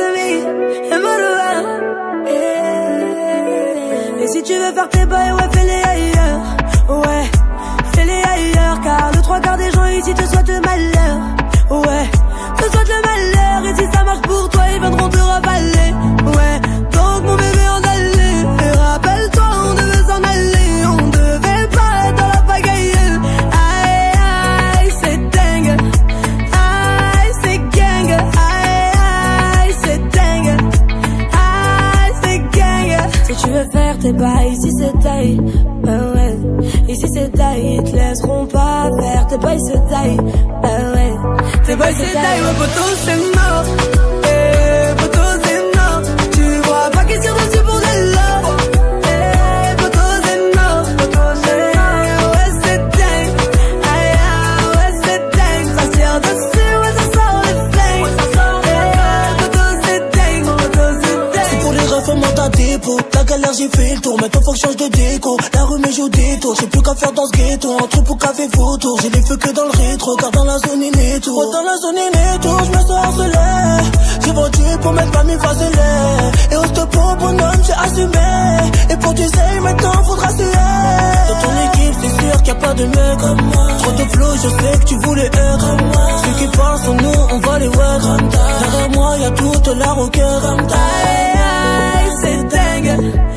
amis, et Maloa. Et si tu veux faire tes bails, ouais, fais-les ailleurs. Ouais, fais-les ailleurs, car le trois quarts des gens ici te souhaitent le malheur. Ouais, te souhaitent le malheur, et si ça marche pour toi, ils viendront te ravaler. Ouais, donc mon bébé en allait. Et rappelle-toi, on devait s'en aller, on devait pas être dans la pagaille. Aïe, aïe, c'est dingue. Aïe, c'est gang. Aïe, aïe, c'est dingue. Aïe, c'est gang. Si tu veux faire tes bails, ici c'est taille. Ouais, ici c'est taille, ils te laisseront pas faire tes bails, c'est taille. Ouais, tes bails, c'est taille. Ouais, poteau, c'est mort. Poteau, c'est mort. Tu vois pas qu'ils tirent dessus pour de l'or. Poteau, c'est mort. Poteau, c'est mort. Ouais, c'est dingue. Aïe, aïe, ouais, c'est dingue. Ça tire dessus, ouais, ça sort les flingues. Poteau, c'est dingue. Poteau, c'est dingue. C'est pour les refs, on monte à dépôt. La galère, j'ai fait le tour. Maintenant, faut que je change de déco. La rue, mais joue des tours. J'ai plus qu'à faire dans ce ghetto. Entre pour café, photo. J'ai les feux que dans le rétro. Car dans la zone, il est tout. Ouais, dans la zone, il est tout. Je me sens harcelé. J'ai vendu pour mettre famille facelée. Et au stop, bonhomme, j'ai assumé. Et pour tu sais, maintenant, faudra suer. Dans ton équipe, c'est sûr qu'il n'y a pas de mec comme moi. Trop de flow, je sais que tu voulais être comme moi. Ceux qui parlent sur nous, on va les voir. Derrière moi, y'a toute la roqueur. Aïe, aïe, c'est dingue.